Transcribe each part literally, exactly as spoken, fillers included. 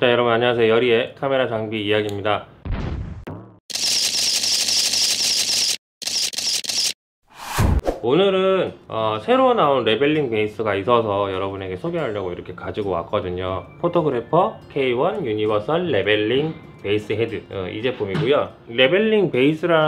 자, 여러분 안녕하세요. 여리의 카메라 장비 이야기입니다. 오늘은 어, 새로 나온 레벨링 베이스가 있어서 여러분에게 소개하려고 이렇게 가지고 왔거든요. 포토그래퍼 케이 원 유니버설 레벨링 베이스 헤드, 어, 이 제품이고요. 레벨링 베이스라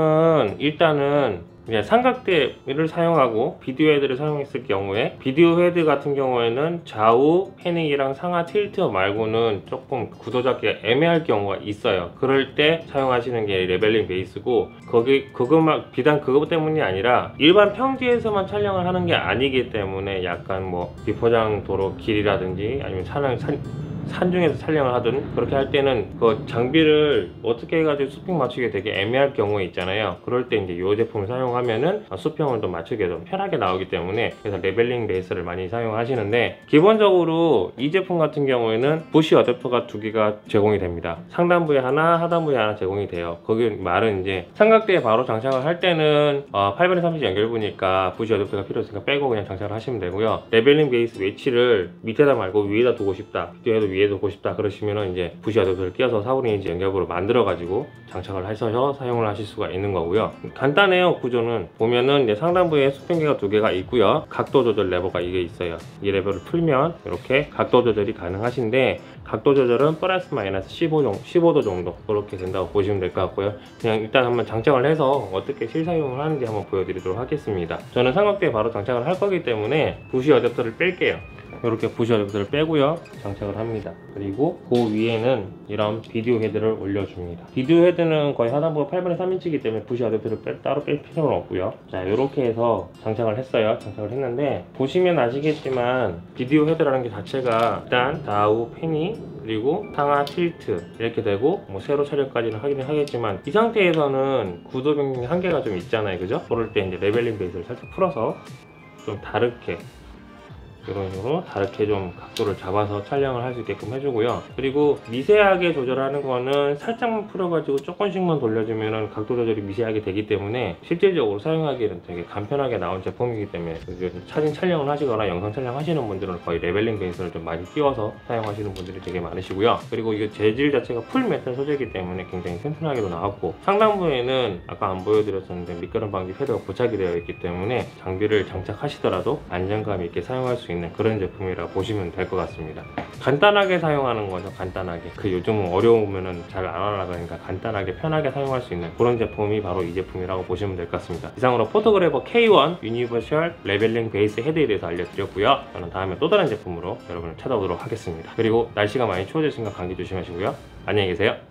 함은 일단은 그냥 삼각대를 사용하고 비디오 헤드를 사용했을 경우에, 비디오 헤드 같은 경우에는 좌우 패닝이랑 상하 틸트 말고는 조금 구도 잡기가 애매할 경우가 있어요. 그럴 때 사용하시는 게 레벨링 베이스고, 거기 그것만 비단 그것 때문이 아니라 일반 평지에서만 촬영을 하는 게 아니기 때문에 약간 뭐 비포장 도로 길이라든지 아니면 산, 산 산중에서 촬영을 하든 그렇게 할 때는 그 장비를 어떻게 해가지고 수평 맞추기 되게 애매할 경우에 있잖아요. 그럴 때 이제 이 제품을 사용하면은 수평을 좀 맞추기 좀 편하게 나오기 때문에, 그래서 레벨링 베이스를 많이 사용하시는데, 기본적으로 이 제품 같은 경우에는 부시 어댑터가 두 개가 제공이 됩니다. 상단부에 하나, 하단부에 하나 제공이 돼요. 거기 말은 이제 삼각대에 바로 장착을 할 때는 어, 팔 분의 삼십 연결부니까 부시 어댑터가 필요 없으니까 빼고 그냥 장착을 하시면 되고요. 레벨링 베이스 위치를 밑에다 말고 위에다 두고 싶다, 비디오에도 위에 두고 싶다 그러시면은 이제 부시 어댑터를 끼워서 사 분의 이 인치 연결부로 만들어 가지고 장착을 하셔서 사용을 하실 수가 있는 거고요. 간단해요. 구조는 보면은 이제 상단부에 수평기가 두 개가 있고요. 각도 조절 레버가 이게 있어요. 이 레버를 풀면 이렇게 각도 조절이 가능하신데, 각도 조절은 플러스 마이너스 십오 정도, 십오 도 정도 그렇게 된다고 보시면 될 것 같고요. 그냥 일단 한번 장착을 해서 어떻게 실사용을 하는지 한번 보여드리도록 하겠습니다. 저는 삼각대에 바로 장착을 할 거기 때문에 부시 어댑터를 뺄게요. 이렇게 부시 어댑터를 빼고요, 장착을 합니다. 그리고 그 위에는 이런 비디오 헤드를 올려줍니다. 비디오 헤드는 거의 하단부가 팔 분의 삼 인치이기 때문에 부시 어댑터를 빼, 따로 뺄 필요는 없고요. 자, 이렇게 해서 장착을 했어요. 장착을 했는데, 보시면 아시겠지만 비디오 헤드라는 게 자체가 일단 좌우 패닝 그리고 상하 틸트 이렇게 되고, 뭐 세로 촬영까지는 하기는 하겠지만 이 상태에서는 구도 변경의 한계가 좀 있잖아요, 그죠? 그럴 때 이제 레벨링 베이스를 살짝 풀어서 좀 다르게, 이런 식으로 다르게 좀 각도를 잡아서 촬영을 할 수 있게끔 해주고요. 그리고 미세하게 조절하는 거는 살짝만 풀어가지고 조금씩만 돌려주면 각도 조절이 미세하게 되기 때문에 실질적으로 사용하기에는 되게 간편하게 나온 제품이기 때문에, 사진 촬영을 하시거나 영상 촬영하시는 분들은 거의 레벨링 베이스를 좀 많이 끼워서 사용하시는 분들이 되게 많으시고요. 그리고 이거 재질 자체가 풀 메탈 소재이기 때문에 굉장히 튼튼하게도 나왔고, 상단부에는 아까 안 보여드렸었는데 미끄럼 방지 패드가 부착이 되어 있기 때문에 장비를 장착하시더라도 안정감 있게 사용할 수 있는 그런 제품이라고 보시면 될 것 같습니다. 간단하게 사용하는 거죠. 간단하게. 그 요즘은 어려우면은 잘 안 올라가니까 간단하게 편하게 사용할 수 있는 그런 제품이 바로 이 제품이라고 보시면 될 것 같습니다. 이상으로 포토그래퍼 케이 원 유니버설 레벨링 베이스 헤드에 대해서 알려드렸고요. 저는 다음에 또 다른 제품으로 여러분을 찾아오도록 하겠습니다. 그리고 날씨가 많이 추워졌으니까 감기 조심하시고요. 안녕히 계세요.